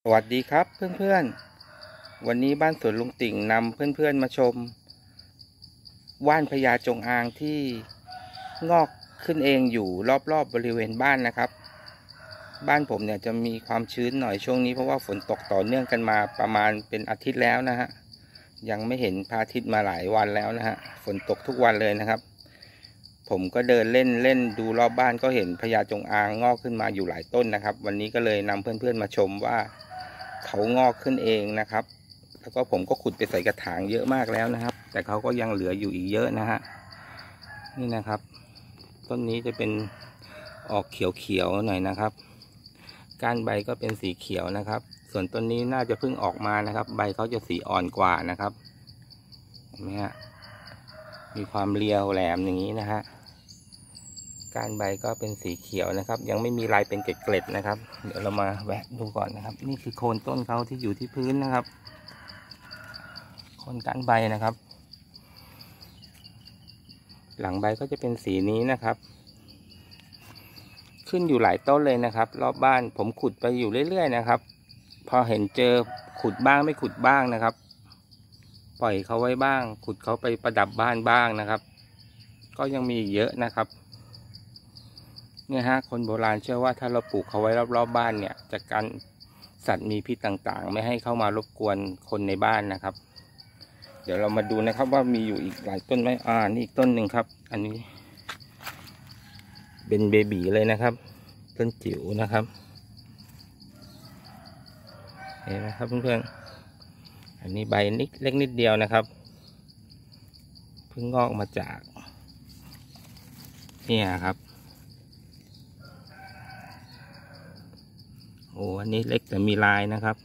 สวัสดีครับเพื่อนๆวันนี้บ้านสวนลุงติ่งนำเพื่อนๆมาชมว่านพญาจงอางที่งอกขึ้นเองอยู่รอบๆบริเวณบ้านนะครับบ้านผมเนี่ยจะมีความชื้นหน่อยช่วงนี้เพราะว่าฝนตกต่อเนื่องกันมาประมาณเป็นอาทิตย์แล้วนะฮะยังไม่เห็นพระอาทิตย์มาหลายวันแล้วนะฮะฝนตกทุกวันเลยนะครับผมก็เดินเล่นดูรอบบ้านก็เห็นพญาจงอางงอกขึ้นมาอยู่หลายต้นนะครับวันนี้ก็เลยนำเพื่อนๆมาชมว่าเขางอกขึ้นเองนะครับแล้วก็ผมก็ขุดไปใส่กระถางเยอะมากแล้วนะครับแต่เขาก็ยังเหลืออยู่อีกเยอะนะฮะนี่นะครับต้นนี้จะเป็นออกเขียวๆหน่อยนะครับก้านใบก็เป็นสีเขียวนะครับส่วนต้นนี้น่าจะเพิ่งออกมานะครับใบเขาจะสีอ่อนกว่านะครับเห็นไหมฮะมีความเรียวแหลมอย่างนี้นะฮะก้านใบก็เป็นสีเขียวนะครับยังไม่มีลายเป็นเกล็ดๆนะครับเดี๋ยวเรามาแวะดูก่อนนะครับนี่คือโคนต้นเขาที่อยู่ที่พื้นนะครับโคนก้านใบนะครับหลังใบก็จะเป็นสีนี้นะครับขึ้นอยู่หลายต้นเลยนะครับรอบบ้านผมขุดไปอยู่เรื่อยๆนะครับพอเห็นเจอขุดบ้างไม่ขุดบ้างนะครับปล่อยเขาไว้บ้างขุดเขาไปประดับบ้านบ้างนะครับก็ยังมีเยอะนะครับเนี่ยฮะคนโบราณเชื่อว่าถ้าเราปลูกเขาไว้รอบๆบ้านเนี่ยจะกันสัตว์มีพิษต่างๆไม่ให้เข้ามารบกวนคนในบ้านนะครับเดี๋ยวเรามาดูนะครับว่ามีอยู่อีกหลายต้นไหมนี่อีกต้นหนึ่งครับอันนี้เป็นเบบีเลยนะครับต้นจิ๋วนะครับเห็นไหมครับเพื่อนๆอันนี้ใบนิดเล็กนิดเดียวนะครับเพิ่งงอกมาจากเนี่ยครับโอ้อันนี้เล็กแต่มีลายนะครับ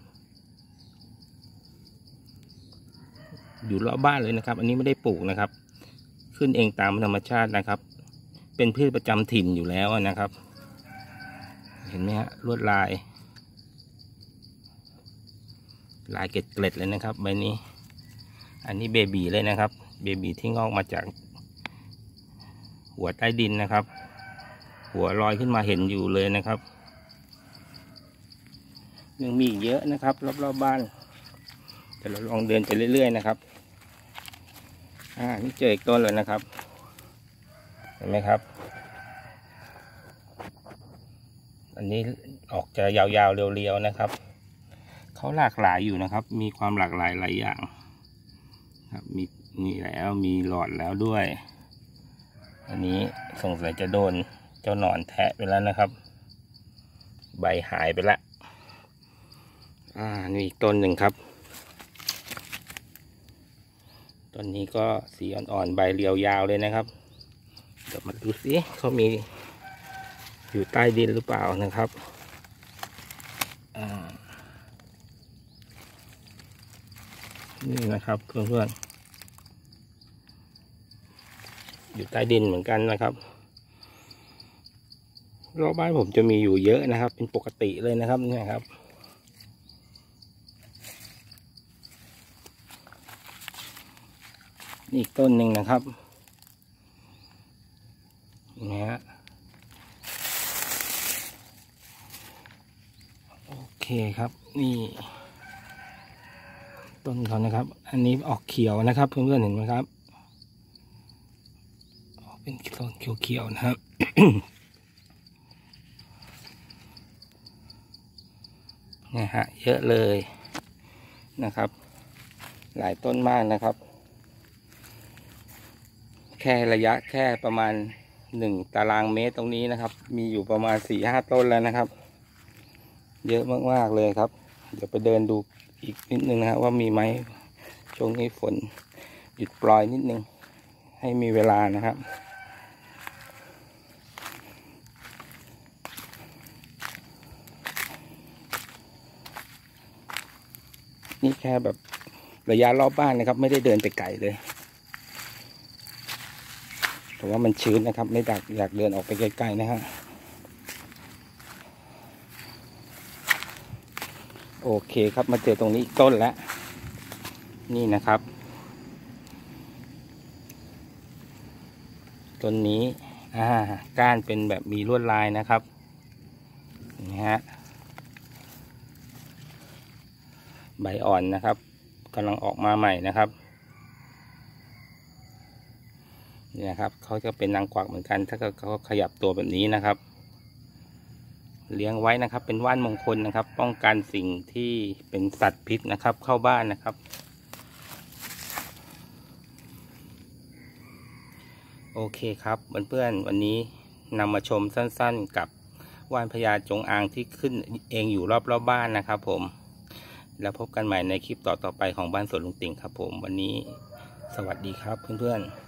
อยู่รอบบ้านเลยนะครับอันนี้ไม่ได้ปลูกนะครับขึ้นเองตามธรรมชาตินะครับเป็นพืชประจำถิ่นอยู่แล้วนะครับเห็นไหมฮะลวดลายเกล็ดเลยนะครับใบนี้อันนี้เบบีเลยนะครับเบบีที่งอกมาจากหัวใต้ดินนะครับหัวลอยขึ้นมาเห็นอยู่เลยนะครับยังมีเยอะนะครับรอบๆบ้านแต่เราลองเดินไปเรื่อยๆนะครับนี่เจออีกต้นเลยนะครับเห็นไหมครับอันนี้ออกจะยาวๆเรียวๆนะครับเขาหลากหลายอยู่นะครับมีความหลากหลายหลายอย่างครับมีนี่แล้วมีหลอดแล้วด้วยอันนี้สงสัยจะโดนเจ้าหนอนแทะไปแล้วนะครับใบหายไปแล้วนี่อีกต้นหนึ่งครับต้นนี้ก็สีอ่อนๆใบเรียวยาวเลยนะครับเดี๋ยวมาดูสิเขามีอยู่ใต้ดินหรือเปล่านะครับนี่นะครับเพื่อนๆอยู่ใต้ดินเหมือนกันนะครับรอบบ้านผมจะมีอยู่เยอะนะครับเป็นปกติเลยนะครับนี่ครับอีกต้นหนึ่งนะครับนี่ฮะโอเคครับนี่ต้นเขานะครับอันนี้ออกเขียวนะครับเพื่อนๆเห็นไหมครับเป็นต้นเขียวๆนะครับ นี่ฮะเยอะเลยนะครับหลายต้นมากนะครับแค่ระยะแค่ประมาณ1 ตารางเมตรตรงนี้นะครับมีอยู่ประมาณ4-5 ต้นแล้วนะครับเยอะมากๆเลยครับเดี๋ยวไปเดินดูอีกนิดนึงนะครับว่ามีไหมช่วงนี้ฝนหยุดปล่อยนิดนึงให้มีเวลานะครับนี่แค่แบบระยะรอบบ้านนะครับไม่ได้เดินไปไกลเลยแต่ว่ามันชื้นนะครับไม่อยากเดินออกไปไกลๆนะฮะโอเคครับมาเจอตรงนี้อีกต้นแล้วนี่นะครับต้นนี้ก้านเป็นแบบมีลวดลายนะครับนี่ฮะใบอ่อนนะครับกำลังออกมาใหม่นะครับนี่นะครับเขาจะเป็นนางกวักเหมือนกันถ้าเขาขยับตัวแบบนี้นะครับเลี้ยงไว้นะครับเป็นว่านมงคลนะครับป้องกันสิ่งที่เป็นสัตว์พิษนะครับเข้าบ้านนะครับโอเคครับเพื่อนๆวันนี้นำมาชมสั้นๆกับว่านพญาจงอางที่ขึ้นเองอยู่รอบๆบ้านนะครับผมแล้วพบกันใหม่ในคลิปต่อๆไปของบ้านสวนลุงติ่งครับผมวันนี้สวัสดีครับเพื่อนๆ